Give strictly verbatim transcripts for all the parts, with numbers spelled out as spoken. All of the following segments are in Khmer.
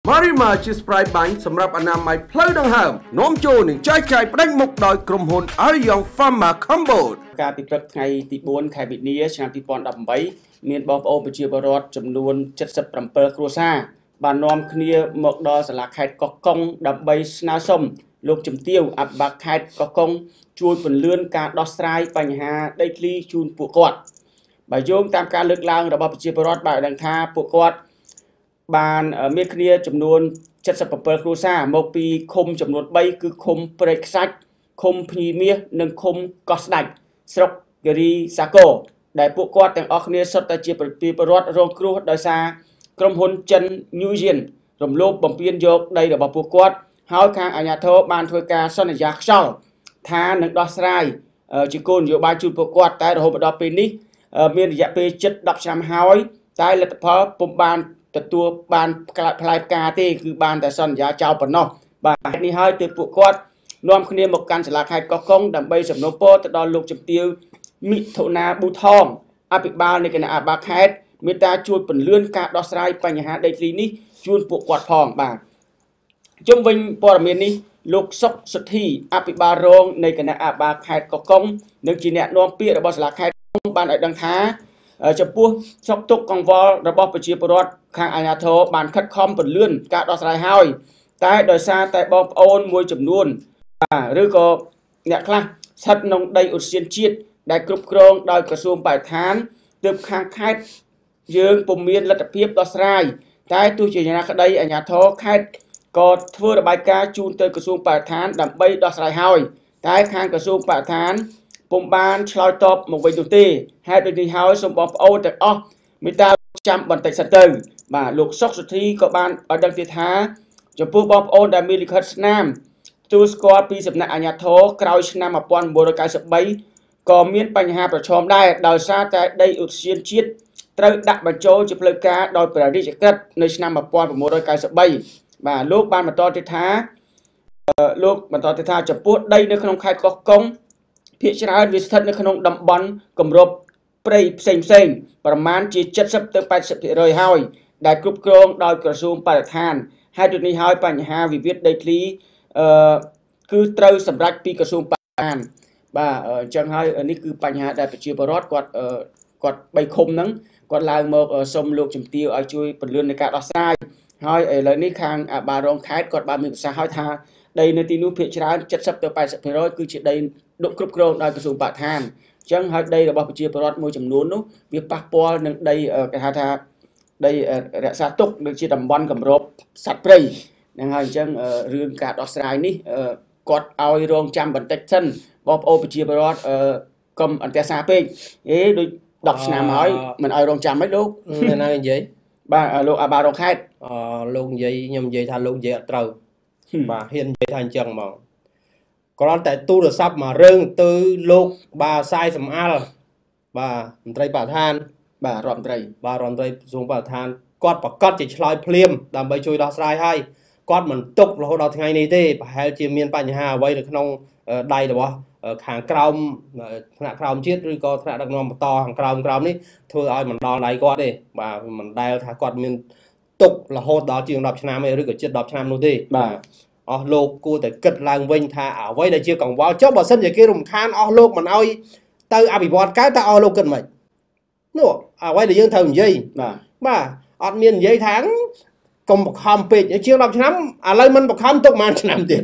Marima ជា Sprite បាញ់សម្រាប់អនាម័យផ្លូវដង្ហើមនាំចូលនឹងចែកចាយផ្ដាច់មុខដោយក្រុមហ៊ុន Arion Pharma Cambodia ការពិព្រឹកថ្ងៃទីបួនខែមីនាឆ្នាំពីរពាន់ដប់ប្រាំមានបងប្អូនប្រជាពលរដ្ឋចំនួនเจ็ดสิบเจ็ดគ្រួសារបាននាំគ្នាមកដល់សាលាខេត្តកោះកុងដើម្បីស្នើសុំលោកជំទាវអភិបាលខេត្តកោះកុងជួយពន្លឿនការដោះស្រាយបញ្ហាដីធ្លីជូនពួកគាត់បើយោងតាមការលើកឡើងរបស់ប្រជាពលរដ្ឋបានដឹងថាពួកគាត់បានមានគ្នាចំនួនเจ็ดสิบเจ็ดគ្រួសារមកពីឃុំចំនួនបីគឺឃុំព្រែកខ្សាច់ឃុំភ្ញីមាសនិងឃុំកោះស្ដាច់ស្រុកគិរីសាគរដែលពួកគាត់ទាំងអស់គ្នាសុទ្ធតែជាប្រជាពលរដ្ឋរងគ្រោះដោយសារក្រុមហ៊ុនចិន New Yen រំលោភបំពានយកដីរបស់ពួកគាត់ហើយខាងអាជ្ញាធរបានធ្វើការសន្យាខ្យល់ថានឹងដោះស្រាយជាគោលនយោបាយជូនពួកគាត់តែរហូតដល់ពេលនេះមានរយៈពេលជិតដប់ឆ្នាំហើយតែលទ្ធផលពុំបានទទួលបានផ្លែផ្កាទេគឺបានតែសន្យាចោលប៉ុណ្ណោះបាទនេះហើយទើបពួកគាត់នាំគ្នាមកកាន់សាលាខេត្តកោះកុងដើម្បីសំណូមពរទៅដល់លោកជំទាវមិថុនាប៊ូថងអភិបាលនៃគណៈអភិបាលខេត្តមេត្តាជួយពន្លឿនការដោះស្រាយបញ្ហាដីធ្លីនេះជូនពួកគាត់ផងបាទជុំវិញព័ត៌មាននេះលោកសុកសុទ្ធីអភិបាលរងនៃគណៈអភិបាលខេត្តកោះកុងនិងជាអ្នកនាំពាក្យរបស់សាលាខេត្តបានឲ្យដឹងថាចំពោះសុខទុក្ខកង្វល់របស់ប្រជាពលរដ្ឋខាងអាជ្ញាធរបានខិតខំពន្លឿនការដោះស្រាយហើយតែដោយសារតែបងប្អូនមួយចំនួនឬក៏អ្នកខ្លះស្ថិតក្នុងដីឧទ្យានជាតិដែលគ្រប់គ្រងដោយក្រសួងបរិស្ថានទើបខាងខេត្តយើងពុំមានលទ្ធភាពដោះស្រាយតែទោះជាយ៉ាងណាក្តីអាជ្ញាធរខេត្តក៏ធ្វើរបាយការណ៍ជូនទៅក្រសួងបរិស្ថានដើម្បីដោះស្រាយហើយតែខាងក្រសួងបរិស្ថានពុំបានឆ្លើយតបមកវិញនោះទេហេតុដូចនេះហើយសូមបងប្អូនទាំងអស់មេត្តាចាំបន្តិចសិនទៅបាទលោកសុកសុទ្ធីក៏បានឲ្យដឹងទៀតថាចំពោះបងប្អូនដែលមានលិខិតស្នាមទទួលស្គាល់ពីសំណាក់អាជ្ញាធរក្រោយឆ្នាំmột nghìn chín trăm chín mươi baក៏មានបញ្ហាប្រឈមដែរដោយសារតែដីឧទ្យានជាតិត្រូវដាក់បញ្ចូលជាផ្លូវការដោយព្រះរាជក្រឹត្យនៅឆ្នាំmột nghìn chín trăm chín mươi baបាទលោកបានបន្តទៀតថាលោកបន្តទៀតថាចំពោះដីនៅក្នុងខេត្តកោះកុងភាគច្រើនវាស្ថិតនៅក្នុងតំបន់គម្របព្រៃផ្សេងផ្សេងប្រមាណជាเจ็ดสิบទៅแปดสิบភាគរយហើយដែលគ្រប់គ្រងដោយក្រសួងបរិស្ថានហើយដូចនេះហើយបញ្ហាវិវាទដីធ្លីអឺគឺត្រូវសម្រេចពីក្រសួងបរិស្ថានបាទអញ្ចឹងហើយនេះគឺបញ្ហាដែលប្រជាពលរដ្ឋគាត់គាត់បីឃុំហ្នឹងគាត់ឡើងមកសុំលោកជំទាវឲ្យជួយពន្លឿននៃការដោះស្រាយហើយឥឡូវនេះខាងអាបារងខេត្តគាត់បានមានប្រសាសន៍ឲ្យថាដីនៅទីនោះភាគច្រើនเจ็ดสิบទៅแปดสิบភាគរយគឺជាដីដុគ្រប់គ្រងដោយក្រសួងបរិស្ថានអញ្ចឹងហើយដីរបស់ប្រជាពលរដ្ឋមួយចំនួននោះវាប៉ះពាល់នឹងដីគេហៅថាដីរក្សាទុកដូចជាតំបន់គម្របសត្វព្រៃហ្នឹងហើយអញ្ចឹងរឿងការដោះស្រាយនេះគាត់ឲ្យរងចាំបន្តិចសិនបងប្អូនប្រជាពលរដ្ឋកុំអន្តរសាពេកអេដូចដប់ឆ្នាំហើយមិនឲ្យរងចាំហីលោកអ្នកណានិយាយបាទលោកអាបារងខេត្តអលោកនិយាយខ្ញុំនិយាយថាលោកនិយាយអត់ត្រូវបាទហ៊ាននិយាយថាអញ្ចឹងហ្មងគ្រាន់តែទូរស័ព្ទមករឿងទៅលោកបាទសាយសំអាល់បាទមន្ត្រីបរិស្ថានបាទរដ្ឋមន្ត្រីបាទរដ្ឋមន្ត្រីក្រសួងបរិស្ថានគាត់ប្រកាសជាឆ្លើយភ្លាមដើម្បីជួយដោះស្រាយឲ្យគាត់មិនទុករហូតដល់ថ្ងៃនេះទេប្រហែលជាមានបញ្ហាអ្វីនៅក្នុងដៃរបស់ខាងក្រោមថ្នាក់ក្រោមជាតិឬក៏ថ្នាក់ដឹកនាំបន្តខាងក្រោមក្រោមនេះធ្វើឲ្យមិនដល់ដៃគាត់ទេបាទមិនដែលថាគាត់មានទុករហូតដល់ជាងដប់ឆ្នាំទេឬក៏ជិតដប់ឆ្នាំនោះទេបាទអស់លោកគួរតែគិតឡើងវិញថាអ្វីដែលជាកង្វល់ចុះបើសិនជាគេរំខានអស់លោកមិនអោយទៅអភិវឌ្ឍកើតតើអស់លោកគិតមិននោះអ្វីដែលយើងត្រូវនិយាយបាទបាទអត់មាននិយាយថាកុំបខំពេកជាងដប់ឆ្នាំឥឡូវមិនបខំទុកប៉ុន្មានឆ្នាំទៀត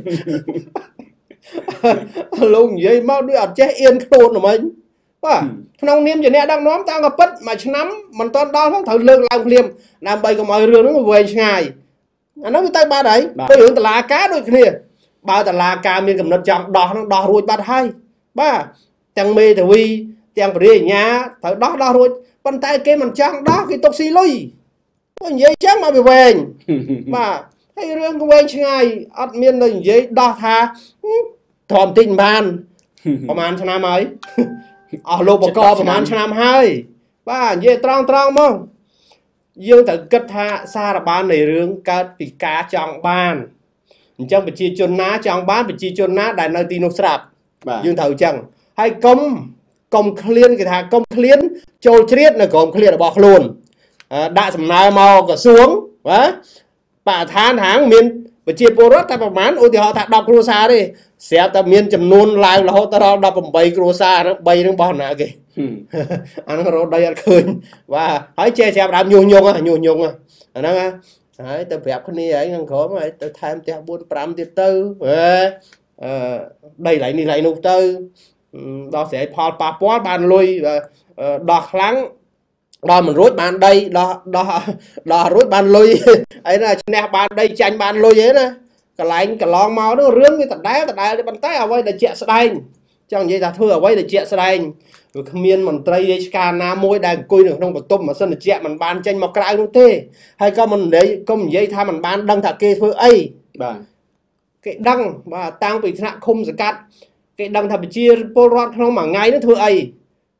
លោកនិយាយមកដូចអត់ចេះអៀនខ្លួនហ្មងបាទក្នុងនាមជាអ្នកដឹកនាំតាមក៏ពិតមួយឆ្នាំមិនទាន់ដល់ផងត្រូវលើកឡើងភ្លាមដើម្បីកុំឲ្យរឿងហ្នឹងវែងឆ្ងាយអានោះវាទៅបាត់ហើយទៅរឿងតឡាការដូចគ្នាបើតឡាការមានកំណត់ចង់ដោះហ្នឹងដោះរួចបាត់ហើយបាទទាំងមេធាវីទាំងបរិយាញ្ញាត្រូវដោះដោះរួចប៉ុន្តែគេមិនចង់ដោះគេទុកស៊ីលុយនិយាយចឹងមកវាវែងបាទហើយរឿងវែងឆ្ងាយអត់មាននៅនិយាយដោះថាធំតិចបានប្រហែលឆ្នាំហើយអស់លោកបកប្រហែលឆ្នាំហើយបាទនិយាយត្រង់ត្រង់មកយើងត្រូវគិតថាសារបាននៃរឿងកើតពីការចង់បានអញ្ចឹងប្រជាជនណាចង់បានប្រជាជនណាដែលនៅទីនោះស្រាប់យើងត្រូវអញ្ចឹងហើយកុំកុំឃ្លានគេថាកុំឃ្លានចូលជ្រៀតនៅក្រុមឃ្លានរបស់ខ្លួនដាក់សំណើមកក្រសួងបាទ bà than hàng miền và chia bồ rất ta bảo mán ôi thì họ thật đọc cua xa đi sẽ ta miền chầm nôn lại là họ ta đọc bằng bay cua xa nó bay nó bòn nè kì anh có đây ăn khơi và hãy che xe đam nhung nhung à nhung nhung à anh á hãy ta vẹp cái này ấy ngang khó mà ta tham ta buôn pram tiệt tư đây lại đi lại nụ tư đó sẽ phò pa pó bàn lui và đọt lắng đó mình rút bàn đây đó đó đó rút bàn lui ấy là nè bàn đây tranh bàn lui vậy nè cả lạnh cả lon màu nó rướm cái tận đá tận đá để bàn tay ở đây là chẹt sài trong vậy là thưa ở đây là chẹt sài rồi miên mình tây đây ca nam môi đang cùi được trong một tôm mà sân là chẹt mình bàn tranh mọc cái luôn thế hay có mình đấy có mình dây tha mình bàn đăng thạc kê phơi ấy cái đăng và tăng bị thạ không sẽ cắt cái đăng thà bị chia porat không mà ngay nó thưa ấy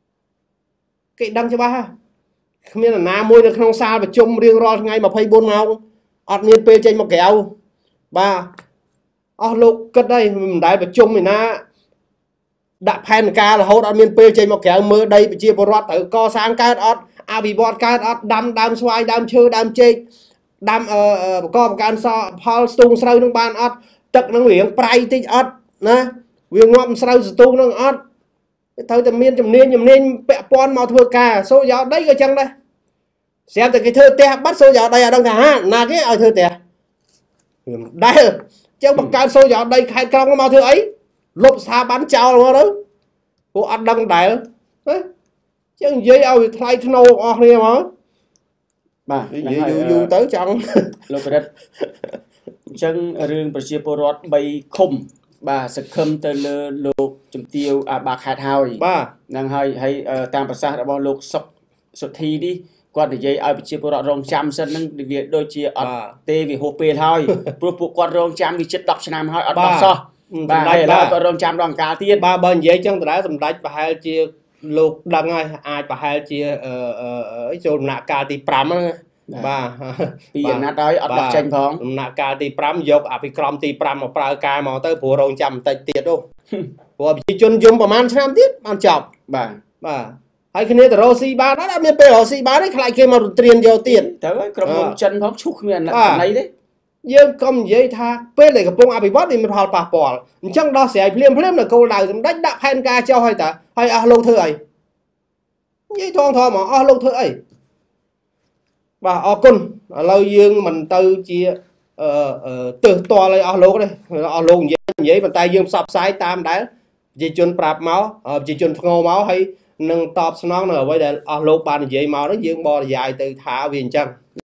cái đăng cho ba không biết là nam môi được không xa và chung riêng ro ngay mà phay buôn mau ọt nhiên pê trên một kẹo ba ở lúc cất đây mình đại và chung mình na đã phen ca là hốt ọt nhiên pê trên một kẹo mơ đây bị chia porat tự co sang cái ọt à bị bọt cái ọt đâm đâm xoay đâm chơ đâm chê đâm ờ co một cái so Paul stung sâu trong ban ọt tật năng lượng prai tích ọt nè viên ngọm sâu stung năng ọt thôi tầm miên tầm niên tầm niên bẹ pon màu thưa ca số gió đấy cái chăng đây xem từ cái thơ te bắt số gió đây ở đâu cả là cái ở thơ te đây trong một cái số gió đây khai con màu thưa ấy lốp xa bắn chào luôn đó cô ăn đăng đại chứ dây ao thay thâu ở đây mà bà dù dù tới chẳng lốp đất chân riêng bờ chia porot bay khum bà sẽ khâm tới lục chấm tiêu à bạc hạt hào ba năng hay hay tamภาษา đã bao lục sọc sọc thi đi qua để dây ai bị chia porot rong trăm sân năng việc đôi chia ở tê vì hộp bê thôi pro phụ quan rong trăm vì chết đọc năm hai ở đọc so bà hay là quan rong trăm đòn cá tiên ba bên dây chân đã tầm đánh bà hai chia lục đăng ai ai bà hai chia ở chỗ nạ cá thì pram bà bây giờ nát đói ở đọc tranh phong nạ cá thì pram dọc à bị crom thì pram mà pra cá mà tới phụ rong trăm tay tiệt đâu của bị chôn dùngประมาณnăm tiết ăn chọc bà bà hay khi này từ Rossi ba đó đã miền Tây Rossi ba đấy lại kia mà tiền nhiều tiền tới cầm một chân phong chúc miền là này đấy dương cầm giấy tha pe lại cái bông abibot thì mình học bà bỏ chẳng đó sẽ phim phim là câu nào đánh đạp hen ca cho hay ta hay à lâu thưa ấy giấy thong thò mà à lâu thưa ấy bà à côn lâu dương mình từ chia từ to lại à lâu đây à lâu giấy giấy bàn tay dương sập sai tam đá chỉ chôn prap máu chỉ chôn ngô máu hay nâng top nó ở đây để à lâu bàn giấy máu nó dương bò dài từ thả viên chân